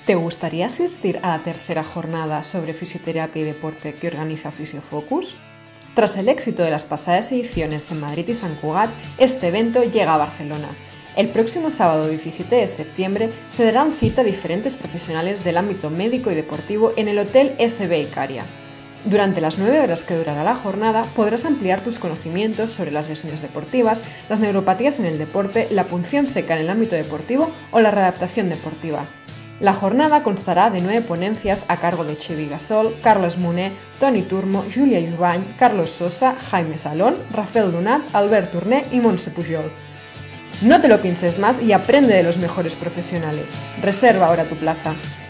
¿Te gustaría asistir a la tercera jornada sobre fisioterapia y deporte que organiza Fisiofocus? Tras el éxito de las pasadas ediciones en Madrid y Sant Cugat, este evento llega a Barcelona. El próximo sábado 17 de septiembre se darán cita a diferentes profesionales del ámbito médico y deportivo en el Hotel SB Icaria. Durante las 9 horas que durará la jornada podrás ampliar tus conocimientos sobre las lesiones deportivas, las neuropatías en el deporte, la punción seca en el ámbito deportivo o la readaptación deportiva. La jornada constará de 9 ponencias a cargo de Xevi Gasol, Carles Moner, Toni Turmo, Júlia Jubany, Carlos Sosa, Jaime Salón, Rafael Donat, Albert Torné y Montse Pujol. No te lo pienses más y aprende de los mejores profesionales. Reserva ahora tu plaza.